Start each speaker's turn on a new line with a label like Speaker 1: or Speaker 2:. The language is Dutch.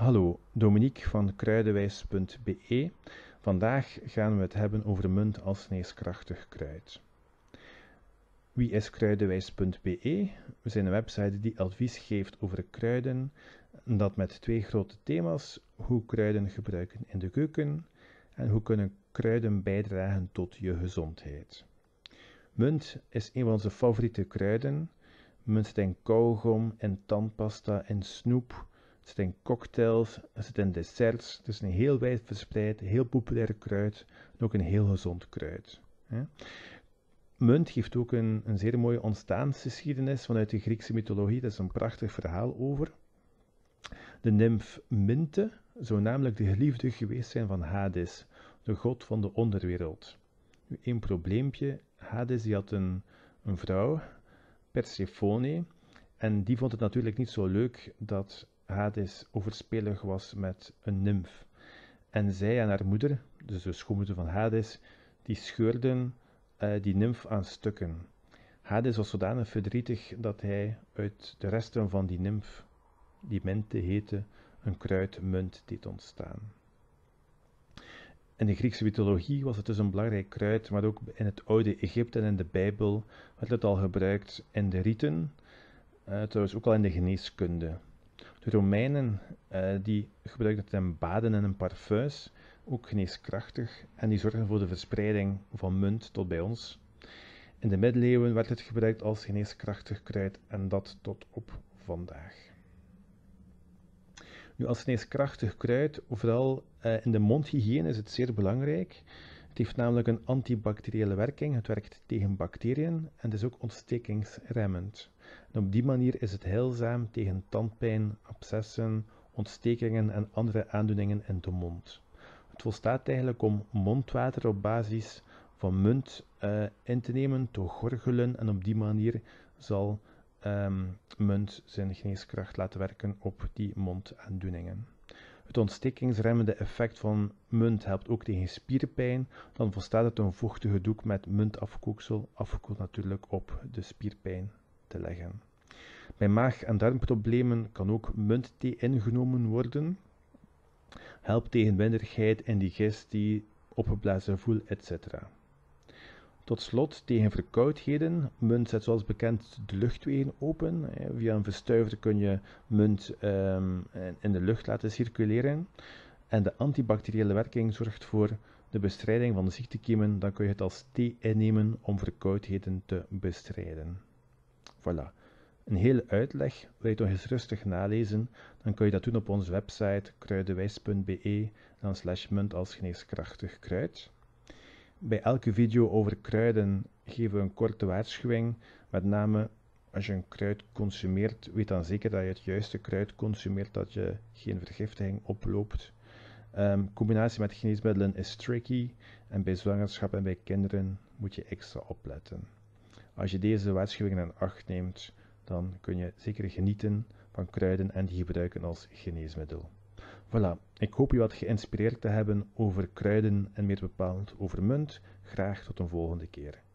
Speaker 1: Hallo, Dominique van kruidenwijs.be. Vandaag gaan we het hebben over munt als geneeskrachtig kruid. Wie is kruidenwijs.be? We zijn een website die advies geeft over kruiden, dat met twee grote thema's: hoe kruiden gebruiken in de keuken en hoe kunnen kruiden bijdragen tot je gezondheid. Munt is een van onze favoriete kruiden. Munt zit in kauwgom, in tandpasta, in snoep. Het zit in cocktails, het zit in desserts. Het is een heel wijd verspreid, heel populair kruid en ook een heel gezond kruid. Munt heeft ook een zeer mooie ontstaansgeschiedenis vanuit de Griekse mythologie. Daar is een prachtig verhaal over. De nimf Minte zou namelijk de geliefde geweest zijn van Hades, de god van de onderwereld. Nu, één probleempje. Hades die had een vrouw, Persephone, en die vond het natuurlijk niet zo leuk dat Hades overspelig was met een nimf. En zij en haar moeder, dus de schoonmoeder van Hades, die scheurden die nimf aan stukken. Hades was zodanig verdrietig dat hij uit de resten van die nimf, die Minte heette, een kruid munt deed ontstaan. In de Griekse mythologie was het dus een belangrijk kruid, maar ook in het oude Egypte en in de Bijbel werd het al gebruikt in de riten, trouwens ook al in de geneeskunde. De Romeinen die gebruikten het in baden en in parfums, ook geneeskrachtig, en die zorgden voor de verspreiding van munt tot bij ons. In de middeleeuwen werd het gebruikt als geneeskrachtig kruid en dat tot op vandaag. Nu, als geneeskrachtig kruid, vooral in de mondhygiëne, is het zeer belangrijk. Het heeft namelijk een antibacteriële werking, het werkt tegen bacteriën en het is ook ontstekingsremmend. En op die manier is het heilzaam tegen tandpijn, abscessen, ontstekingen en andere aandoeningen in de mond. Het volstaat eigenlijk om mondwater op basis van munt in te nemen, te gorgelen en op die manier zal munt zijn geneeskracht laten werken op die mondaandoeningen. Het ontstekingsremmende effect van munt helpt ook tegen spierpijn. Dan volstaat het een vochtige doek met muntafkooksel, afgekoeld natuurlijk, op de spierpijn te leggen. Bij maag- en darmproblemen kan ook muntthee ingenomen worden. Helpt tegen winderigheid, indigestie, opgeblazen gevoel, etc. Tot slot, tegen verkoudheden. Munt zet zoals bekend de luchtwegen open. Via een verstuiver kun je munt in de lucht laten circuleren. En de antibacteriële werking zorgt voor de bestrijding van de ziektekiemen. Dan kun je het als thee innemen om verkoudheden te bestrijden. Voilà. Een hele uitleg. Wil je het nog eens rustig nalezen? Dan kun je dat doen op onze website kruidenwijs.be /munt als geneeskrachtig kruid. Bij elke video over kruiden geven we een korte waarschuwing. Met name als je een kruid consumeert, weet dan zeker dat je het juiste kruid consumeert, dat je geen vergiftiging oploopt. Combinatie met geneesmiddelen is tricky en bij zwangerschap en bij kinderen moet je extra opletten. Als je deze waarschuwingen in acht neemt, dan kun je zeker genieten van kruiden en die gebruiken als geneesmiddel. Voilà, ik hoop je wat geïnspireerd te hebben over kruiden en meer bepaald over munt. Graag tot een volgende keer.